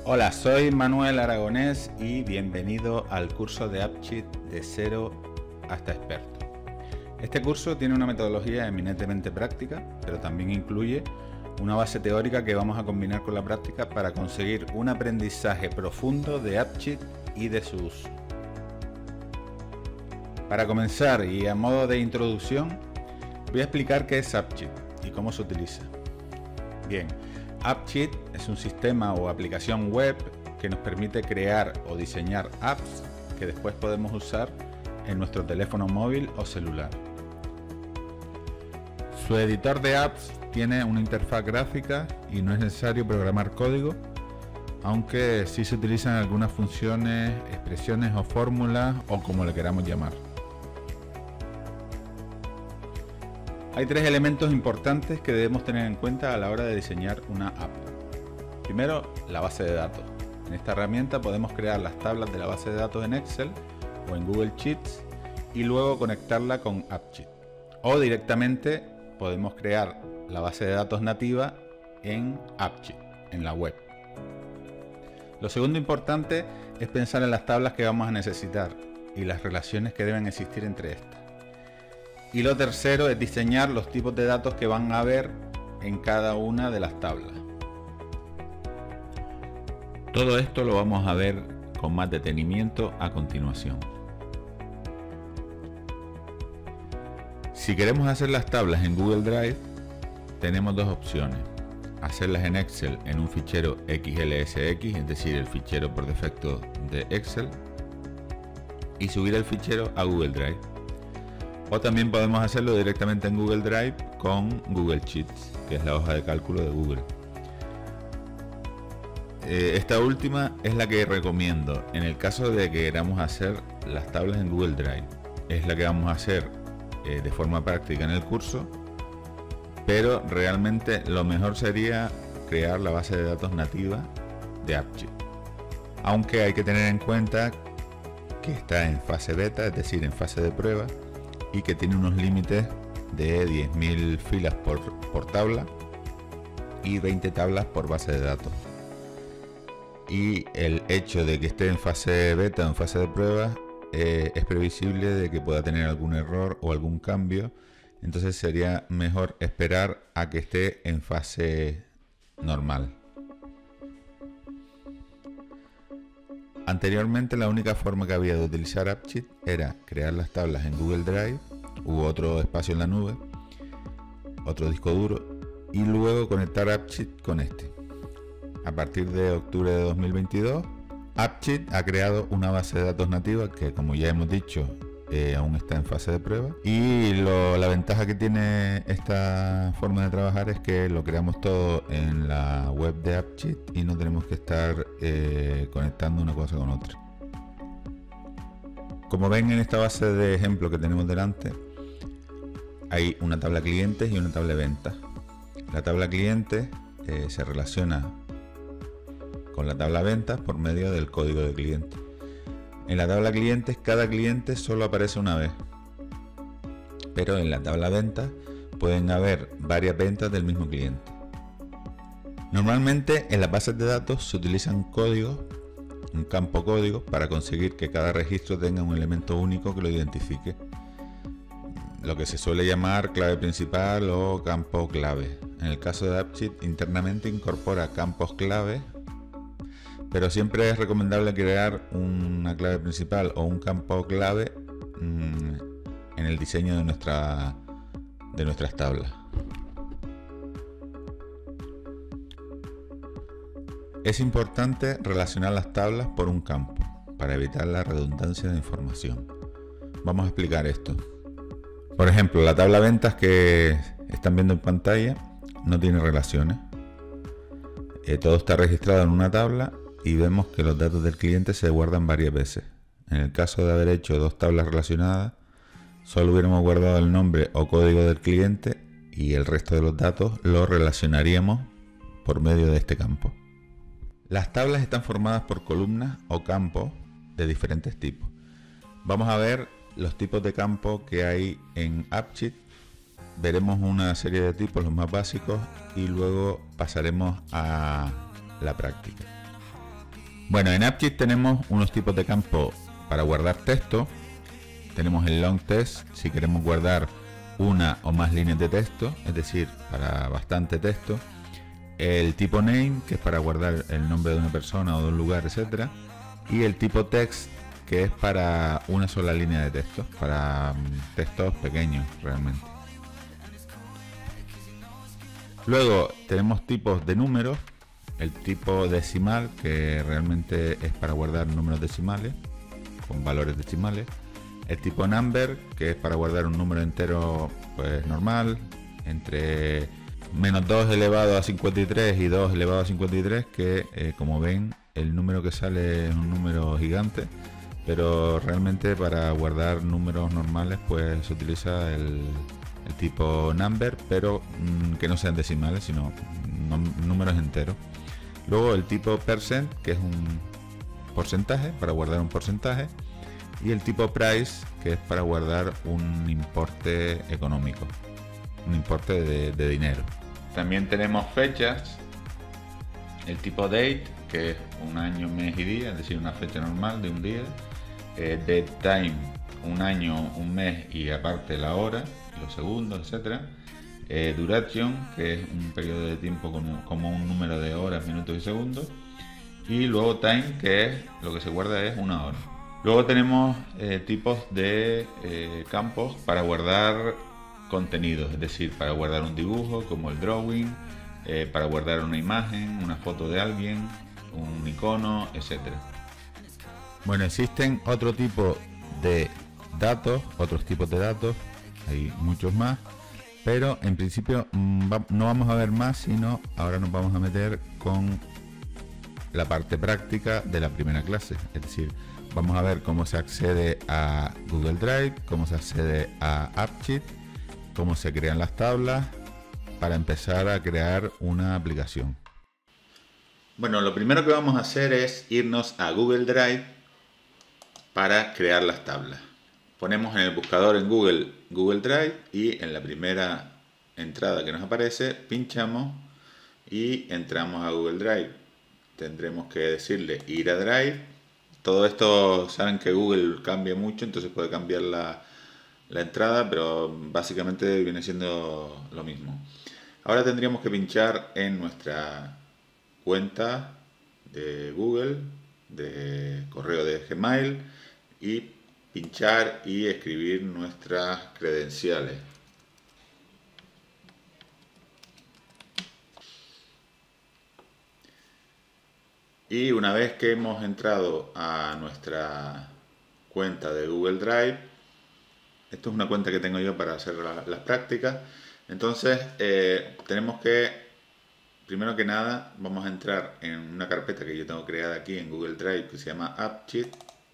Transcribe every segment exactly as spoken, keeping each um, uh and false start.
Hola, soy Manuel Aragonés y bienvenido al curso de AppCheat de cero hasta experto. Este curso tiene una metodología eminentemente práctica, pero también incluye una base teórica que vamos a combinar con la práctica para conseguir un aprendizaje profundo de AppCheat y de su uso. Para comenzar y a modo de introducción, voy a explicar qué es AppCheat y cómo se utiliza. Bien, AppCheat es un sistema o aplicación web que nos permite crear o diseñar apps que después podemos usar en nuestro teléfono móvil o celular. Su editor de apps tiene una interfaz gráfica y no es necesario programar código, aunque sí se utilizan algunas funciones, expresiones o fórmulas o como le queramos llamar. Hay tres elementos importantes que debemos tener en cuenta a la hora de diseñar una app. Primero, la base de datos. En esta herramienta podemos crear las tablas de la base de datos en Excel o en Google Sheets y luego conectarla con AppCheat. O directamente podemos crear la base de datos nativa en AppCheat, en la web. Lo segundo importante es pensar en las tablas que vamos a necesitar y las relaciones que deben existir entre estas. Y lo tercero es diseñar los tipos de datos que van a haber en cada una de las tablas. Todo esto lo vamos a ver con más detenimiento a continuación. Si queremos hacer las tablas en Google Drive, tenemos dos opciones. Hacerlas en Excel en un fichero X L S X, es decir, el fichero por defecto de Excel, y subir el fichero a Google Drive. O también podemos hacerlo directamente en Google Drive con Google Sheets, que es la hoja de cálculo de Google. Eh, esta última es la que recomiendo en el caso de que queramos hacer las tablas en Google Drive. Es la que vamos a hacer eh, de forma práctica en el curso, pero realmente lo mejor sería crear la base de datos nativa de AppCheat. Aunque hay que tener en cuenta que está en fase beta, es decir, en fase de prueba, y que tiene unos límites de diez mil filas por, por tabla y veinte tablas por base de datos. Y el hecho de que esté en fase beta o en fase de prueba eh, es previsible de que pueda tener algún error o algún cambio, entonces sería mejor esperar a que esté en fase normal. Anteriormente la única forma que había de utilizar AppCheat era crear las tablas en Google Drive u otro espacio en la nube, otro disco duro, y luego conectar AppCheat con este. A partir de octubre de dos mil veintidós, AppCheat ha creado una base de datos nativa que, como ya hemos dicho, eh, aún está en fase de prueba, y lo, la ventaja que tiene esta forma de trabajar es que lo creamos todo en la web de AppCheat y no tenemos que estar eh, conectando una cosa con otra. Como ven en esta base de ejemplo que tenemos delante, hay una tabla clientes y una tabla ventas. La tabla clientes eh, se relaciona con la tabla ventas por medio del código de cliente. En la tabla clientes, cada cliente solo aparece una vez, pero en la tabla ventas pueden haber varias ventas del mismo cliente. Normalmente en las bases de datos se utilizan códigos, un campo código, para conseguir que cada registro tenga un elemento único que lo identifique, lo que se suele llamar clave principal o campo clave. En el caso de AppCheat, internamente incorpora campos clave, pero siempre es recomendable crear una clave principal o un campo clave mmm, en el diseño de, nuestra, de nuestras tablas. Es importante relacionar las tablas por un campo para evitar la redundancia de información. Vamos a explicar esto. Por ejemplo, la tabla ventas que están viendo en pantalla no tiene relaciones. Eh, todo está registrado en una tabla y vemos que los datos del cliente se guardan varias veces. En el caso de haber hecho dos tablas relacionadas, solo hubiéramos guardado el nombre o código del cliente y el resto de los datos los relacionaríamos por medio de este campo. Las tablas están formadas por columnas o campos de diferentes tipos. Vamos a ver los tipos de campos que hay en AppCheat. Veremos una serie de tipos, los más básicos, y luego pasaremos a la práctica. Bueno, en AppJit tenemos unos tipos de campo para guardar texto. Tenemos el long text si queremos guardar una o más líneas de texto, es decir, para bastante texto. El tipo name, que es para guardar el nombre de una persona o de un lugar, etcétera. Y el tipo text, que es para una sola línea de texto, para textos pequeños realmente. Luego tenemos tipos de números. El tipo decimal, que realmente es para guardar números decimales con valores decimales. El tipo number, que es para guardar un número entero pues normal, entre menos dos elevado a cincuenta y tres y dos elevado a cincuenta y tres, que eh, como ven el número que sale es un número gigante, pero realmente para guardar números normales pues se utiliza el, el tipo number, pero mmm, que no sean decimales sino no, números enteros. Luego el tipo percent, que es un porcentaje, para guardar un porcentaje. Y el tipo price, que es para guardar un importe económico, un importe de, de dinero. También tenemos fechas, el tipo date, que es un año, mes y día, es decir, una fecha normal de un día. Eh, date time, un año, un mes y aparte la hora, los segundos, etcétera. Eh, duration, que es un periodo de tiempo como, como un número de horas, minutos y segundos. Y luego time, que es lo que se guarda es una hora. Luego tenemos eh, tipos de eh, campos para guardar contenidos, es decir, para guardar un dibujo como el drawing, eh, para guardar una imagen, una foto de alguien, un icono, etcétera. Bueno, existen otro tipo de datos, otros tipos de datos, hay muchos más, pero en principio no vamos a ver más, sino ahora nos vamos a meter con la parte práctica de la primera clase, es decir, vamos a ver cómo se accede a Google Drive, cómo se accede a AppJit, cómo se crean las tablas para empezar a crear una aplicación. Bueno, lo primero que vamos a hacer es irnos a Google Drive para crear las tablas. Ponemos en el buscador en Google Google Drive y en la primera entrada que nos aparece pinchamos y entramos a Google Drive. Tendremos que decirle ir a Drive. Todo esto saben que Google cambia mucho, entonces puede cambiar la, la entrada, pero básicamente viene siendo lo mismo. Ahora tendríamos que pinchar en nuestra cuenta de Google, de correo de Gmail, y pinchar y escribir nuestras credenciales. Y una vez que hemos entrado a nuestra cuenta de Google Drive, esto es una cuenta que tengo yo para hacer la, las prácticas, entonces eh, tenemos que, primero que nada, vamos a entrar en una carpeta que yo tengo creada aquí en Google Drive que se llama AppJit,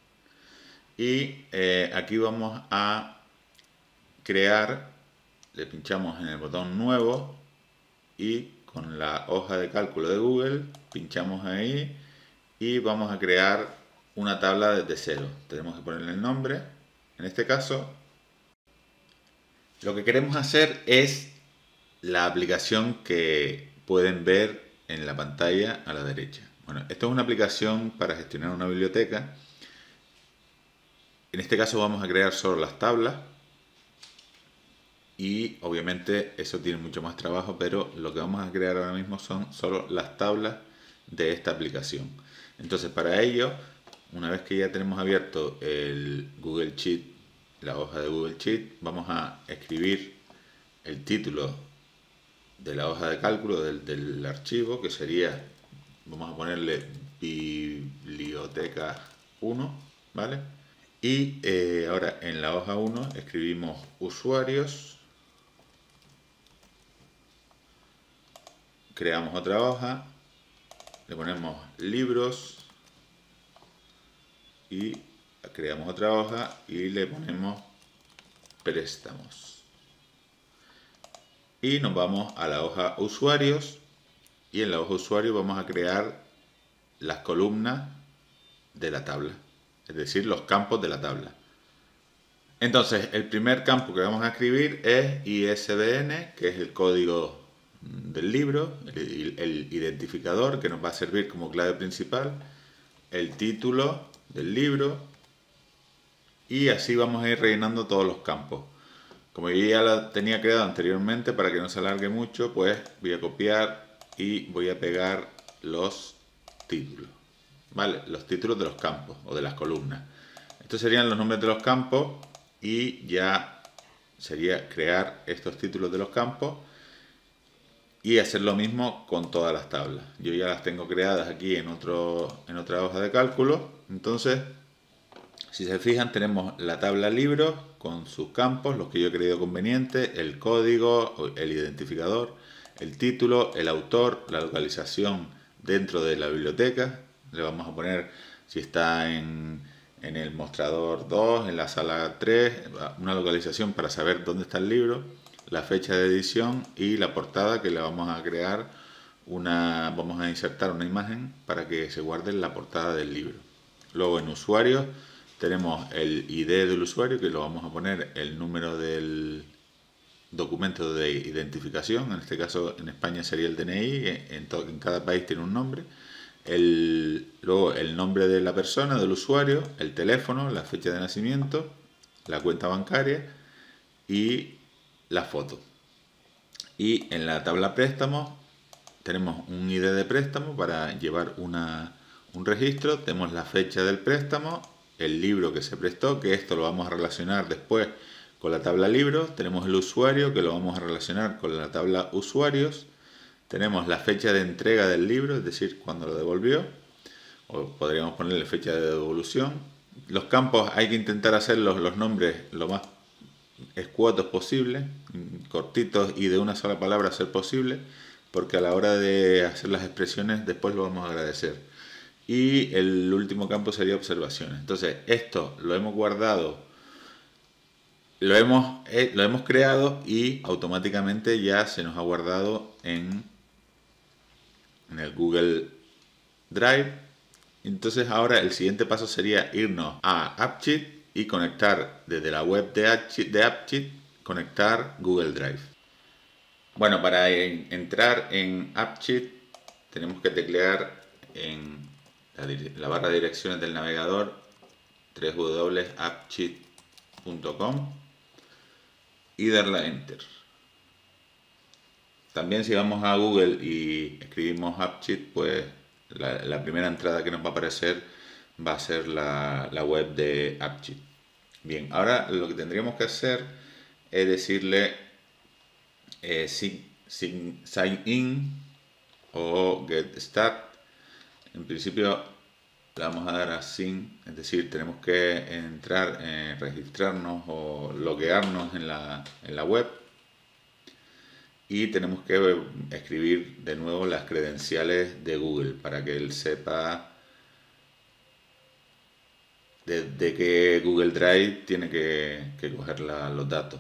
y eh, aquí vamos a crear, le pinchamos en el botón nuevo y con la hoja de cálculo de Google pinchamos ahí y vamos a crear una tabla desde cero. Tenemos que ponerle el nombre. En este caso, lo que queremos hacer es la aplicación que pueden ver en la pantalla a la derecha. Bueno, esto es una aplicación para gestionar una biblioteca. En este caso vamos a crear solo las tablas y obviamente eso tiene mucho más trabajo, pero lo que vamos a crear ahora mismo son solo las tablas de esta aplicación. Entonces, para ello, una vez que ya tenemos abierto el Google Sheet, la hoja de Google Sheet, vamos a escribir el título de la hoja de cálculo del, del archivo, que sería, vamos a ponerle biblioteca uno, ¿vale? Y eh, ahora en la hoja uno escribimos usuarios, creamos otra hoja, le ponemos libros y creamos otra hoja y le ponemos préstamos. Y nos vamos a la hoja usuarios y en la hoja usuarios vamos a crear las columnas de la tabla, es decir, los campos de la tabla. Entonces, el primer campo que vamos a escribir es I S B N, que es el código del libro, el, el identificador que nos va a servir como clave principal. el título del libro y así vamos a ir rellenando todos los campos. Como yo ya la tenía creado anteriormente, para que no se alargue mucho, pues voy a copiar y voy a pegar los títulos, ¿vale? Los títulos de los campos o de las columnas. Estos serían los nombres de los campos y ya sería crear estos títulos de los campos y hacer lo mismo con todas las tablas. Yo ya las tengo creadas aquí en, otro, en otra hoja de cálculo. Entonces, si se fijan, tenemos la tabla libros con sus campos, los que yo he creído conveniente, el código, el identificador, el título, el autor, la localización dentro de la biblioteca. Le vamos a poner si está en, en el mostrador dos, en la sala tres, una localización para saber dónde está el libro, la fecha de edición y la portada, que le vamos a crear una, vamos a insertar una imagen para que se guarde en la portada del libro. Luego en usuarios tenemos el I D del usuario, que lo vamos a poner el número del documento de identificación. En este caso en España sería el D N I, en, todo, en cada país tiene un nombre. El, luego el nombre de la persona, del usuario, el teléfono, la fecha de nacimiento, la cuenta bancaria y la foto. Y en la tabla préstamos tenemos un I D de préstamo para llevar una, un registro, tenemos la fecha del préstamo, el libro que se prestó, que esto lo vamos a relacionar después con la tabla libros, tenemos el usuario, que lo vamos a relacionar con la tabla usuarios, tenemos la fecha de entrega del libro, es decir, cuando lo devolvió, o podríamos ponerle fecha de devolución. Los campos hay que intentar hacer los, los nombres lo más escuetos posible, cortitos y de una sola palabra a ser posible, porque a la hora de hacer las expresiones después lo vamos a agradecer. Y el último campo sería observaciones. Entonces esto lo hemos guardado, lo hemos, eh, lo hemos creado y automáticamente ya se nos ha guardado en, en el Google Drive. Entonces ahora el siguiente paso sería irnos a AppSheet y conectar desde la web de AppSheet, de AppSheet conectar Google Drive. Bueno, para entrar en AppSheet tenemos que teclear en la, la barra de direcciones del navegador doble u doble u doble u punto appsheet punto com y darle a Enter. También si vamos a Google y escribimos AppSheet, pues la, la primera entrada que nos va a aparecer va a ser la, la web de AppSheet. Bien, ahora lo que tendríamos que hacer es decirle eh, sign, sign, sign in o get start. En principio le vamos a dar a sign, es decir, tenemos que entrar, eh, registrarnos o loguearnos en la, en la web y tenemos que escribir de nuevo las credenciales de Google para que él sepa de, de que Google Drive tiene que, que coger la, los datos.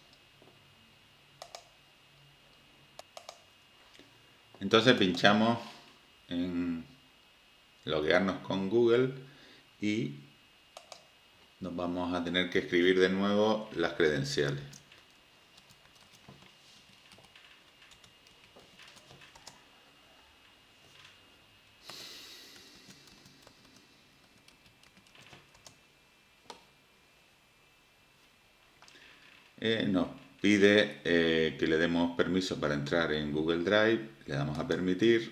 Entonces pinchamos en loguearnos con Google y nos vamos a tener que escribir de nuevo las credenciales. Eh, nos pide eh, que le demos permiso para entrar en Google Drive, le damos a permitir.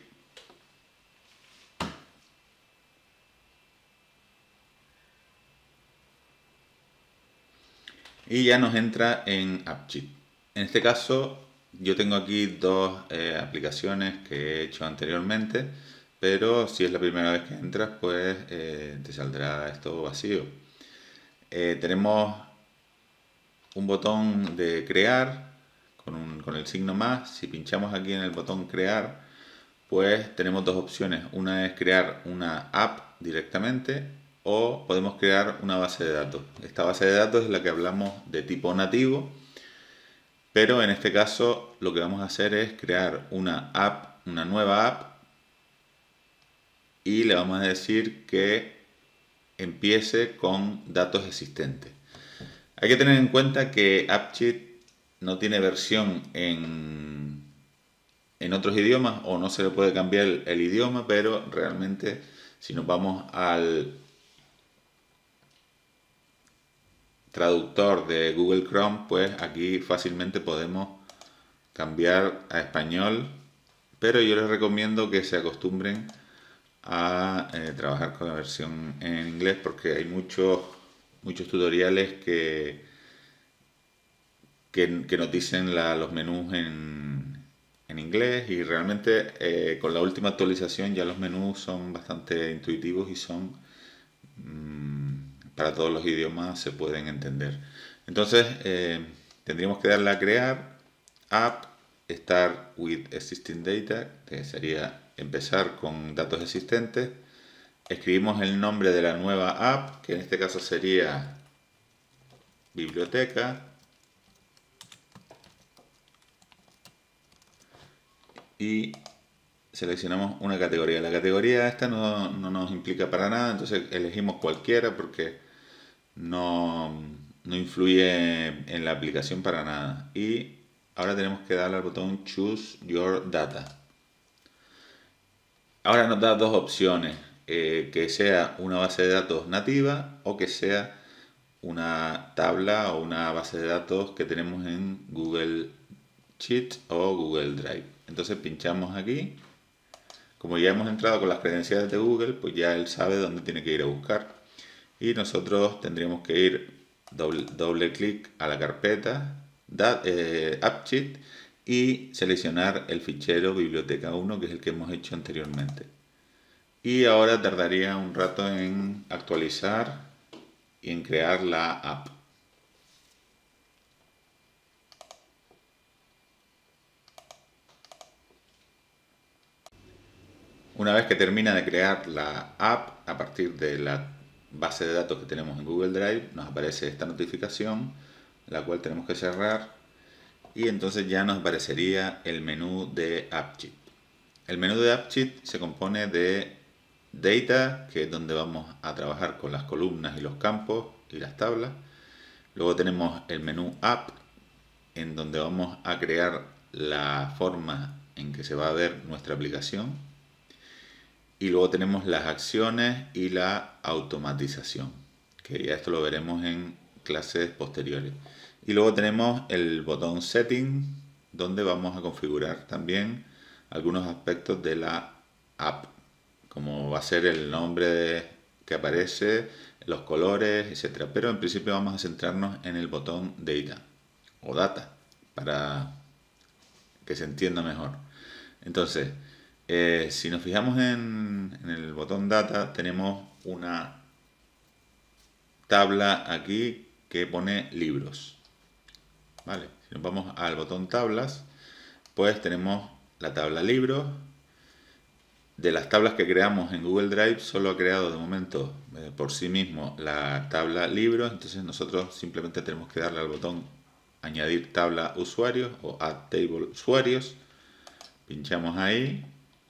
Y ya nos entra en AppSheet. En este caso yo tengo aquí dos eh, aplicaciones que he hecho anteriormente, pero si es la primera vez que entras, pues eh, te saldrá esto vacío. Eh, tenemos un botón de crear con, un, con el signo más. Si pinchamos aquí en el botón crear, pues tenemos dos opciones. Una es crear una app directamente o podemos crear una base de datos. Esta base de datos es la que hablamos de tipo nativo, pero en este caso lo que vamos a hacer es crear una app, una nueva app, y le vamos a decir que empiece con datos existentes. Hay que tener en cuenta que AppSheet no tiene versión en, en otros idiomas o no se le puede cambiar el, el idioma, pero realmente si nos vamos al traductor de Google Chrome, pues aquí fácilmente podemos cambiar a español, pero yo les recomiendo que se acostumbren a eh, trabajar con la versión en inglés porque hay muchos muchos tutoriales que, que, que nos dicen la, los menús en, en inglés y realmente eh, con la última actualización ya los menús son bastante intuitivos y son mmm, para todos los idiomas se pueden entender. Entonces eh, tendríamos que darle a crear app, start with existing data, que sería empezar con datos existentes. Escribimos el nombre de la nueva app, que en este caso sería biblioteca. Y seleccionamos una categoría. La categoría esta no, no nos implica para nada, entonces elegimos cualquiera porque no, no influye en la aplicación para nada. Y ahora tenemos que darle al botón Choose Your Data. Ahora nos da dos opciones, eh, que sea una base de datos nativa o que sea una tabla o una base de datos que tenemos en Google Sheets o Google Drive. Entonces pinchamos aquí. Como ya hemos entrado con las credenciales de Google, pues ya él sabe dónde tiene que ir a buscar. Y nosotros tendríamos que ir doble, doble clic a la carpeta dat, eh, AppSheet y seleccionar el fichero biblioteca uno, que es el que hemos hecho anteriormente. Y ahora tardaría un rato en actualizar y en crear la app. Una vez que termina de crear la app a partir de la base de datos que tenemos en Google Drive, nos aparece esta notificación, la cual tenemos que cerrar, y entonces ya nos aparecería el menú de AppSheet. El menú de AppSheet se compone de Data, que es donde vamos a trabajar con las columnas y los campos y las tablas. Luego tenemos el menú App, en donde vamos a crear la forma en que se va a ver nuestra aplicación. Y luego tenemos las acciones y la automatización, que ya esto lo veremos en clases posteriores. Y luego tenemos el botón Setting, donde vamos a configurar también algunos aspectos de la app, como va a ser el nombre que aparece, los colores, etcétera. Pero en principio vamos a centrarnos en el botón Data o Data, para que se entienda mejor. Entonces, eh, si nos fijamos en, en el botón Data, tenemos una tabla aquí que pone libros. Vale, si nos vamos al botón Tablas, pues tenemos la tabla libros. De las tablas que creamos en Google Drive, solo ha creado de momento eh, por sí mismo la tabla libros. Entonces nosotros simplemente tenemos que darle al botón añadir tabla usuarios o add table usuarios. Pinchamos ahí.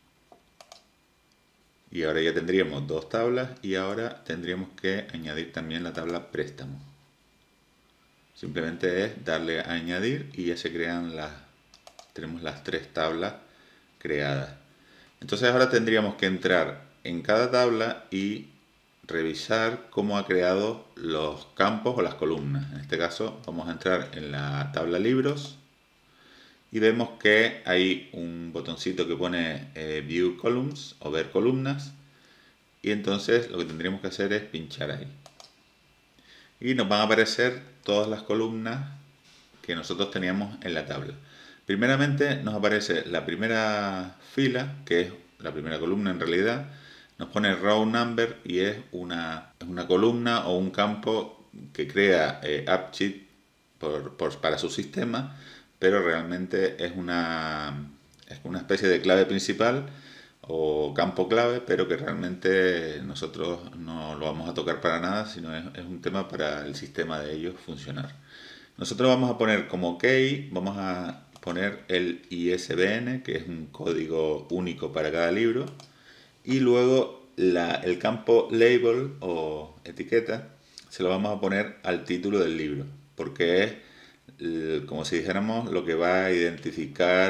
Y ahora ya tendríamos dos tablas y ahora tendríamos que añadir también la tabla préstamo. Simplemente es darle a añadir y ya se crean las, tenemos las tres tablas creadas. Entonces ahora tendríamos que entrar en cada tabla y revisar cómo ha creado los campos o las columnas. En este caso vamos a entrar en la tabla libros y vemos que hay un botoncito que pone eh, View Columns o ver columnas, y entonces lo que tendríamos que hacer es pinchar ahí. Y nos van a aparecer todas las columnas que nosotros teníamos en la tabla. Primeramente nos aparece la primera fila, que es la primera columna en realidad, nos pone row number y es una, es una columna o un campo que crea eh, AppSheet por, por, para su sistema, pero realmente es una, es una especie de clave principal o campo clave, pero que realmente nosotros no lo vamos a tocar para nada, sino es, es un tema para el sistema de ellos funcionar. Nosotros vamos a poner como key, vamos a poner el I S B N, que es un código único para cada libro, y luego la, el campo label o etiqueta se lo vamos a poner al título del libro, porque es como si dijéramos lo que va a identificar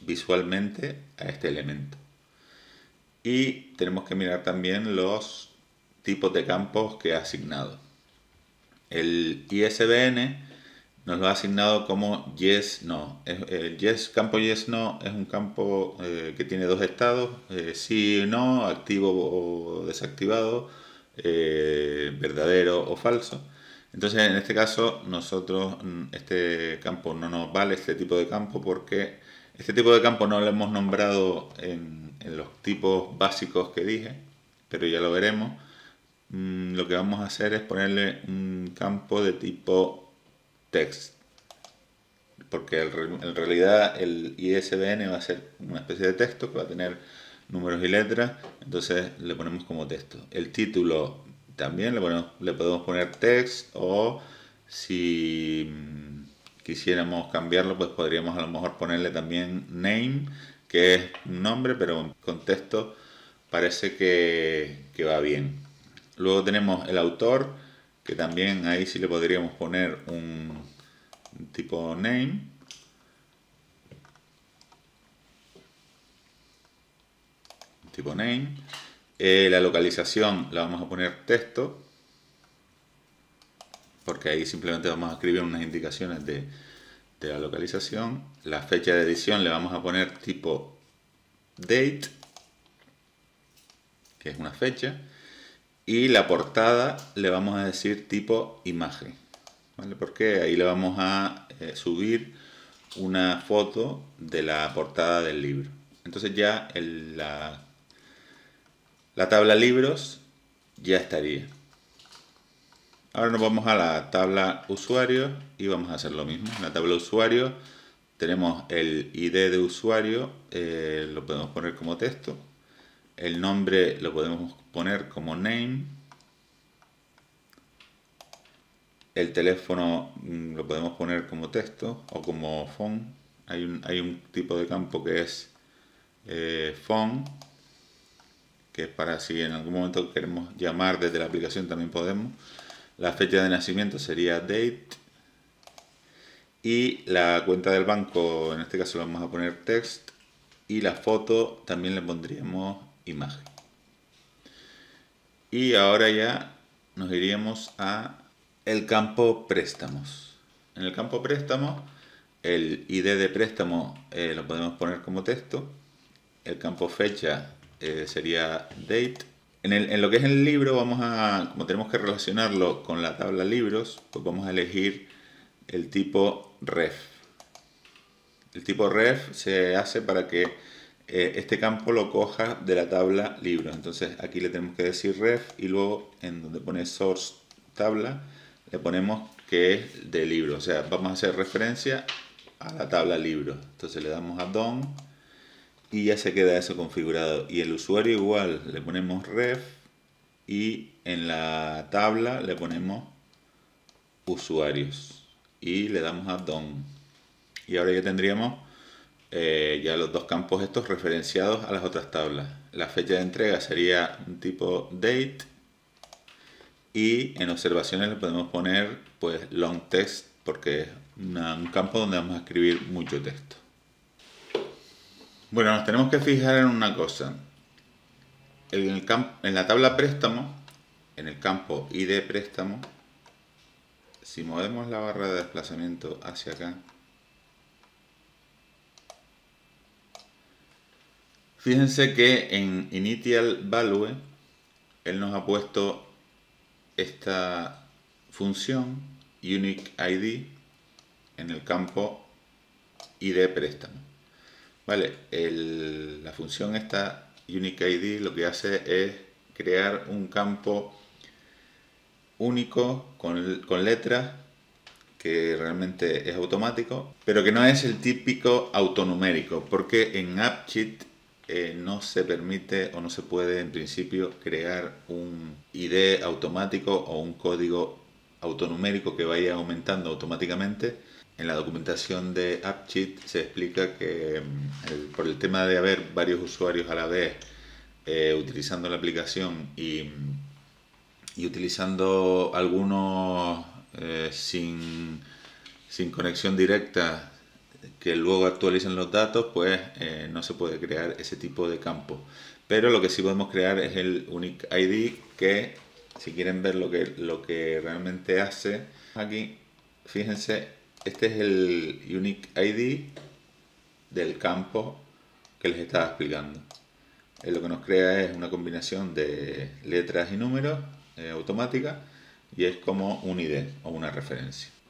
visualmente a este elemento. Y tenemos que mirar también los tipos de campos que ha asignado. El I S B N nos lo ha asignado como yes, no. El yes, campo yes, no es un campo eh, que tiene dos estados, eh, sí, no, activo o desactivado, eh, verdadero o falso. Entonces, en este caso, nosotros, este campo no nos vale, este tipo de campo, porque este tipo de campo no lo hemos nombrado en, en los tipos básicos que dije, pero ya lo veremos. Mm, lo que vamos a hacer es ponerle un campo de tipo text, porque el, en realidad el I S B N va a ser una especie de texto que va a tener números y letras, entonces le ponemos como texto. El título también le, ponemos, le podemos poner text, o si quisiéramos cambiarlo, pues podríamos a lo mejor ponerle también name, que es un nombre, pero con texto parece que, que va bien. Luego tenemos el autor, que también ahí sí le podríamos poner un, un tipo name. Tipo name. Eh, la localización la vamos a poner texto, porque ahí simplemente vamos a escribir unas indicaciones de, de la localización. La fecha de edición le vamos a poner tipo date, que es una fecha. Y la portada le vamos a decir tipo imagen, ¿vale? Porque ahí le vamos a eh, subir una foto de la portada del libro. Entonces ya el, la, la tabla libros ya estaría. Ahora nos vamos a la tabla usuario y vamos a hacer lo mismo. En la tabla usuario tenemos el I D de usuario, eh, lo podemos poner como texto. El nombre lo podemos poner como name. El teléfono lo podemos poner como texto o como phone. Hay un, hay un tipo de campo que es eh, phone, que es para si en algún momento queremos llamar desde la aplicación también podemos. La fecha de nacimiento sería date. Y la cuenta del banco, en este caso le vamos a poner text. Y la foto también le pondríamos imagen. Y ahora ya nos iríamos a el campo préstamos. En el campo préstamos, el I D de préstamo eh, lo podemos poner como texto. El campo fecha eh, sería date. En, el, en lo que es el libro, vamos a, como tenemos que relacionarlo con la tabla libros, pues vamos a elegir el tipo ref. El tipo ref se hace para que eh, este campo lo coja de la tabla libros. Entonces aquí le tenemos que decir ref y luego en donde pone source tabla le ponemos que es de libro. O sea, vamos a hacer referencia a la tabla libros. Entonces le damos a done y ya se queda eso configurado. Y el usuario igual, le ponemos ref y en la tabla le ponemos usuarios y le damos a done. Y ahora ya tendríamos eh, ya los dos campos estos referenciados a las otras tablas. La fecha de entrega sería un tipo date y en observaciones le podemos poner pues long text, porque es una, un campo donde vamos a escribir mucho texto. Bueno, nos tenemos que fijar en una cosa. En, el campo, en la tabla préstamo, en el campo I D préstamo, si movemos la barra de desplazamiento hacia acá, fíjense que en Initial Value él nos ha puesto esta función Unique I D en el campo I D préstamo. Vale, el, la función esta Unique I D lo que hace es crear un campo único con, con letras, que realmente es automático, pero que no es el típico autonumérico, porque en AppSheet eh, no se permite o no se puede en principio crear un I D automático o un código autonumérico que vaya aumentando automáticamente. En la documentación de AppSheet se explica que el, por el tema de haber varios usuarios a la vez eh, utilizando la aplicación y, y utilizando algunos eh, sin, sin conexión directa, que luego actualicen los datos, pues eh, no se puede crear ese tipo de campo. Pero lo que sí podemos crear es el Unique I D, que si quieren ver lo que, lo que realmente hace, aquí, fíjense, este es el Unique I D del campo que les estaba explicando. Eh, lo que nos crea es una combinación de letras y números eh, automática, y es como un I D o una referencia.